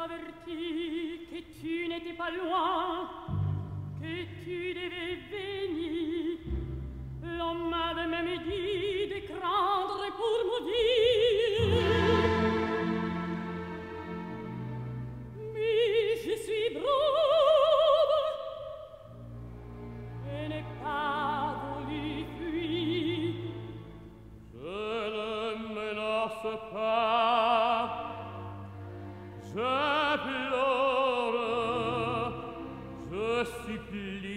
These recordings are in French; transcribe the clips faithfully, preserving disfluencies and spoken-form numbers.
averti que tu n'étais pas loin, que tu devais venir. L'homme m'avait même dit de craindre pour mourir. Mais je suis brave et n'ai pas voulu fuir. Je ne menace pas, je pleure, je supplie.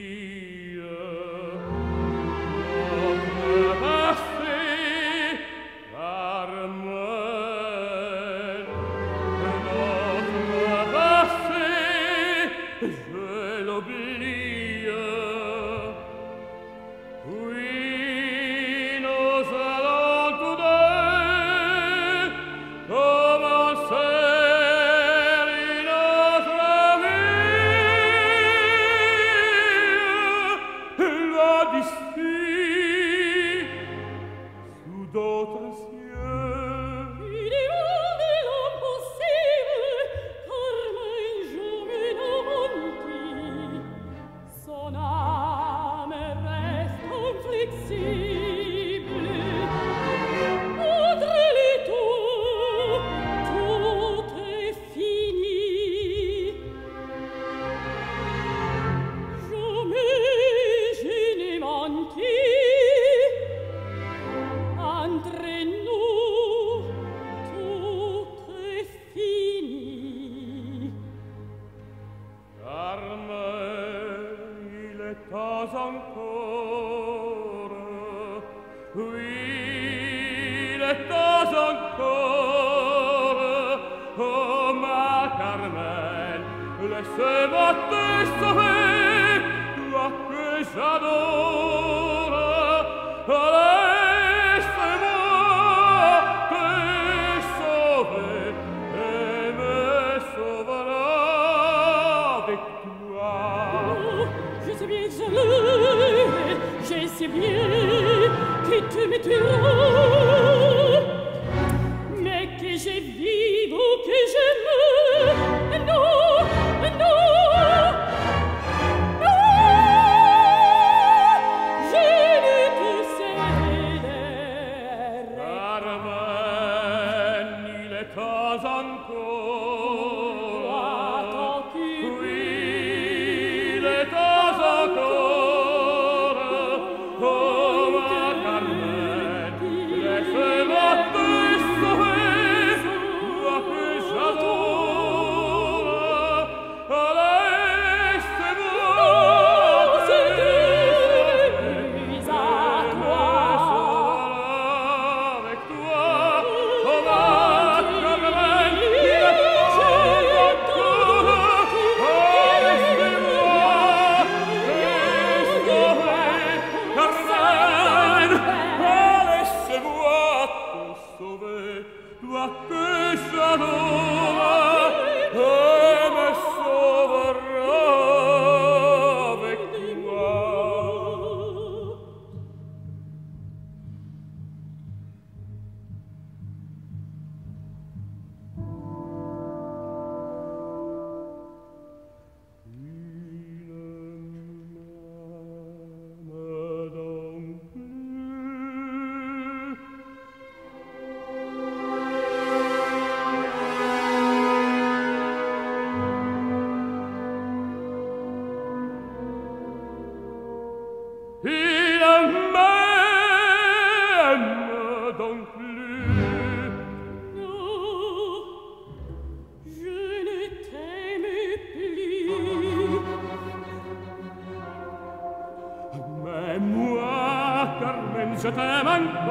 je t'aime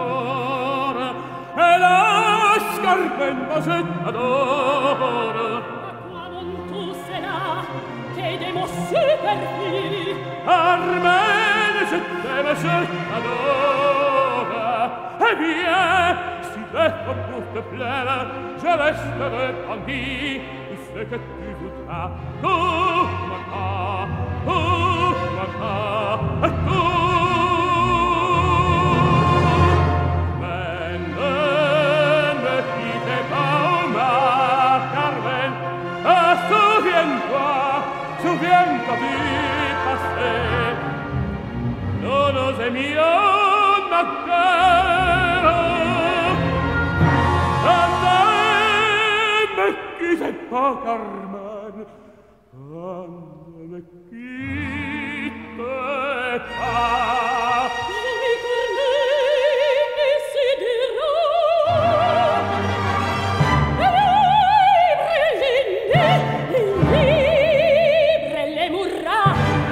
ancora, e la scarpenta je t'adore. Ma quoi mon tu sera, che demo superfii? Armene, je t'aime, je t'adore. Eh bien, si l'être pour te plaire, je resterai pendu, tout ce que tu voudras. Tout m'attend, tout m'attend, tout. Ah! souviens-toi, souviens-toi du passé. Non osais mieux ma terre. Ne me quittez pas, Carmen, ne me quittez pas. Je m'écornais et sidérant. Libre les nés, libre les mourra.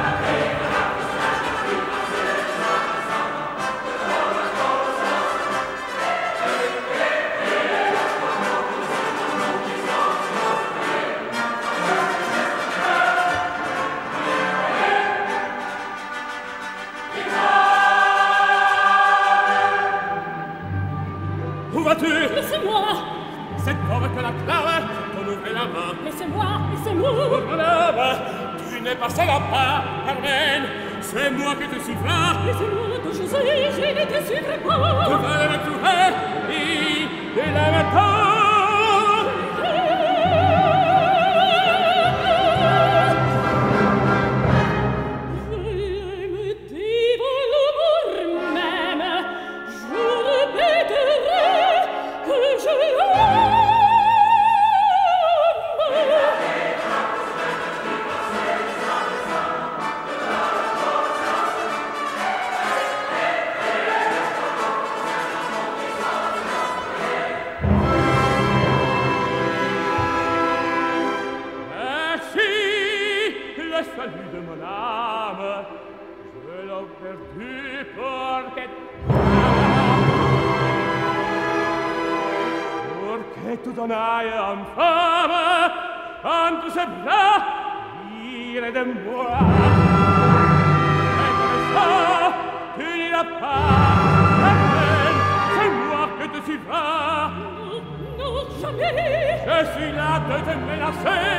Où vas-tu? Laissez-moi, C'est comme que la clave t'en ouvre la main. laissez-moi, laissez-moi. Madame, tu n'es pas seul à pas, Carmen. C'est moi qui te suivrai. Laissez-moi de José, je ne te suivrai Tu pas. vas le retrouver, et dès la matin. Je l'aime devant l'amour même. Je répéterai que je l'aime. Ainsi, le salut de mon âme, je l'ai perdu pour que pour que tu t'en ailles en femme, entre ses bras, ire de moi. Et comme ça, tu n'iras pas, Carmen, c'est moi que tu suivras. Non, jamais. Je suis là de te menacer.